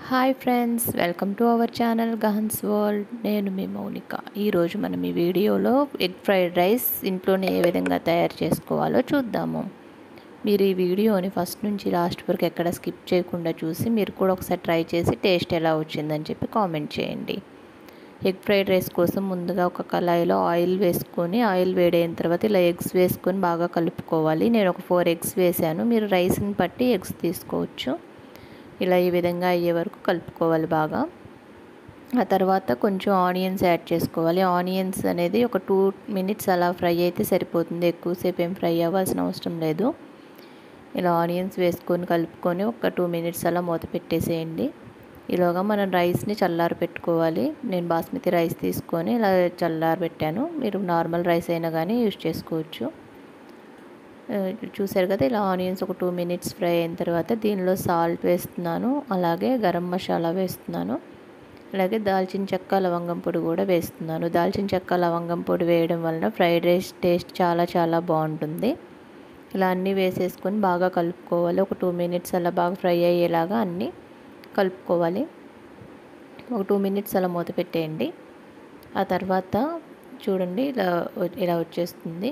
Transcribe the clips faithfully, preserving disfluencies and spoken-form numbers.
Hi friends, welcome to our channel Gahan's world. నేను మీ మౌనిక. ఈరోజు మనం ఈ వీడియోలో ఎగ్ ఫ్రైడ్ రైస్ ఇంట్లోనే ఏ విధంగా తయారు చేసుకోవాలో చూద్దాము. మీరు ఈ వీడియోని ఫస్ట్ నుంచి లాస్ట్ వరకు ఎక్కడ స్కిప్ చేయకుండా చూసి మీరు కూడా ఒకసారి ట్రై చేసి టేస్ట్ ఎలా వచ్చిందని చెప్పి కామెంట్ చేయండి. ఎగ్ ఫ్రైడ్ రైస్ కోసం ముందుగా ఒక కళాయిలో ఆయిల్ వేసుకొని, ఆయిల్ వేడైన తర్వాత ఇలా ఎగ్స్ వేసుకొని బాగా కలుపుకోవాలి. నేను ఒక ఫోర్ ఎగ్స్ వేసాను. మీరు రైస్ని బట్టి ఎగ్స్ తీసుకోవచ్చు. ఇలా ఈ విధంగా అయ్యే వరకు కలుపుకోవాలి బాగా. ఆ తర్వాత కొంచెం ఆనియన్స్ యాడ్ చేసుకోవాలి. ఆనియన్స్ అనేది ఒక టూ మినిట్స్ అలా ఫ్రై అయితే సరిపోతుంది. ఎక్కువసేపు ఏం ఫ్రై అవ్వాల్సిన అవసరం లేదు. ఇలా ఆనియన్స్ వేసుకొని కలుపుకొని ఒక టూ మినిట్స్ అలా మూత పెట్టేసేయండి. ఈలోగా మనం రైస్ని చల్లారి పెట్టుకోవాలి. నేను బాస్మతి రైస్ తీసుకొని ఇలా చల్లారి పెట్టాను. మీరు నార్మల్ రైస్ అయినా కానీ యూజ్ చేసుకోవచ్చు. చూసారు కదా, ఇలా ఆనియన్స్ ఒక టూ మినిట్స్ ఫ్రై అయిన తర్వాత దీనిలో సాల్ట్ వేస్తున్నాను, అలాగే గరం మసాలా వేస్తున్నాను, అలాగే దాల్చిన చెక్క లవంగం పొడి కూడా వేస్తున్నాను. దాల్చిన చెక్క లవంగం పొడి వేయడం వలన ఫ్రైడ్ రైస్ టేస్ట్ చాలా చాలా బాగుంటుంది. ఇలా అన్నీ వేసేసుకొని బాగా కలుపుకోవాలి. ఒక టూ మినిట్స్ అలా బాగా ఫ్రై అయ్యేలాగా అన్నీ కలుపుకోవాలి. ఒక టూ మినిట్స్ అలా మూత పెట్టేయండి. ఆ తర్వాత చూడండి, ఇలా ఇలా వచ్చేస్తుంది.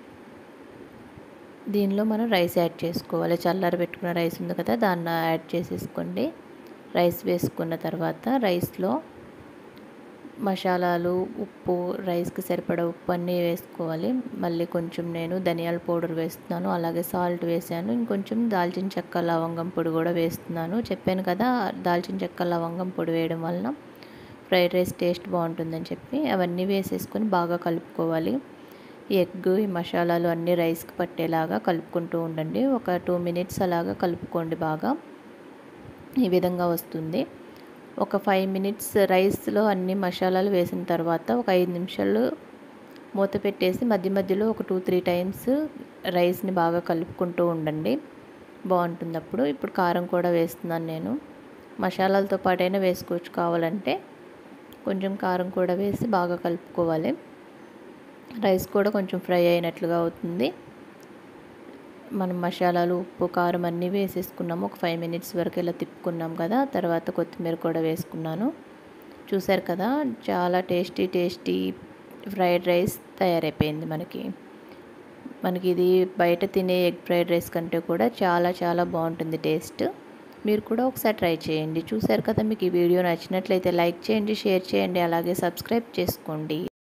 దీనిలో మనం రైస్ యాడ్ చేసుకోవాలి. చల్లారి పెట్టుకున్న రైస్ ఉంది కదా, దాన్ని యాడ్ చేసేసుకోండి. రైస్ వేసుకున్న తర్వాత రైస్లో మసాలాలు, ఉప్పు, రైస్కి సరిపడా ఉప్పు అన్నీ వేసుకోవాలి. మళ్ళీ కొంచెం నేను ధనియాల పౌడర్ వేస్తున్నాను, అలాగే సాల్ట్ వేసాను. ఇంకొంచెం దాల్చిన చెక్క లవంగం పొడి కూడా వేస్తున్నాను. చెప్పాను కదా, దాల్చిన చెక్క లవంగం పొడి వేయడం వలన ఫ్రైడ్ రైస్ టేస్ట్ బాగుంటుందని చెప్పి అవన్నీ వేసేసుకొని బాగా కలుపుకోవాలి. ఈ ఎగ్, ఈ మసాలాలు అన్నీ రైస్కి పట్టేలాగా కలుపుకుంటూ ఉండండి. ఒక టూ మినిట్స్ అలాగా కలుపుకోండి. బాగా ఈ విధంగా వస్తుంది. ఒక ఫైవ్ మినిట్స్ రైస్లో అన్ని మసాలాలు వేసిన తర్వాత ఒక ఐదు నిమిషాలు మూత పెట్టేసి మధ్య మధ్యలో ఒక టూ త్రీ టైమ్స్ రైస్ని బాగా కలుపుకుంటూ ఉండండి. బాగుంటుంది అప్పుడు. ఇప్పుడు కారం కూడా వేస్తున్నాను నేను. మసాలాలతో పాటైనా వేసుకోవచ్చు, కావాలంటే కొంచెం కారం కూడా వేసి బాగా కలుపుకోవాలి. రైస్ కూడా కొంచెం ఫ్రై అయినట్లుగా అవుతుంది. మనం మసాలాలు, ఉప్పు, కారం అన్నీ వేసేసుకున్నాము. ఒక ఫైవ్ మినిట్స్ వరకు ఇలా తిప్పుకున్నాం కదా, తర్వాత కొత్తిమీర కూడా వేసుకున్నాను. చూసారు కదా, చాలా టేస్టీ టేస్టీ ఫ్రైడ్ రైస్ తయారైపోయింది మనకి. మనకి ఇది బయట తినే ఎగ్ ఫ్రైడ్ రైస్ కంటే కూడా చాలా చాలా బాగుంటుంది టేస్ట్. మీరు కూడా ఒకసారి ట్రై చేయండి. చూసారు కదా, మీకు ఈ వీడియో నచ్చినట్లయితే లైక్ చేయండి, షేర్ చేయండి, అలాగే సబ్స్క్రైబ్ చేసుకోండి.